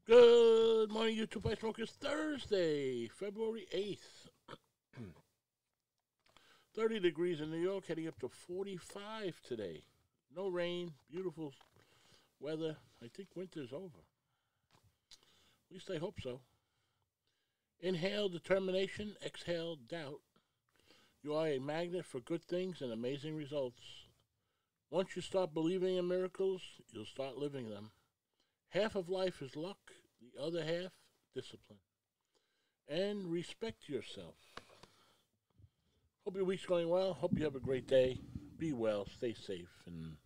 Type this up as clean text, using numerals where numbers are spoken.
Good morning, YouTube Ice Smokers. Thursday, February 8th. 30 degrees in New York, heading up to 45 today. No rain, beautiful weather. I think winter's over. At least I hope so. Inhale determination, exhale doubt. You are a magnet for good things and amazing results. Once you start believing in miracles, you'll start living them. Half of life is luck, the other half, discipline. And respect yourself. Hope your week's going well. Hope you have a great day. Be well, stay safe, and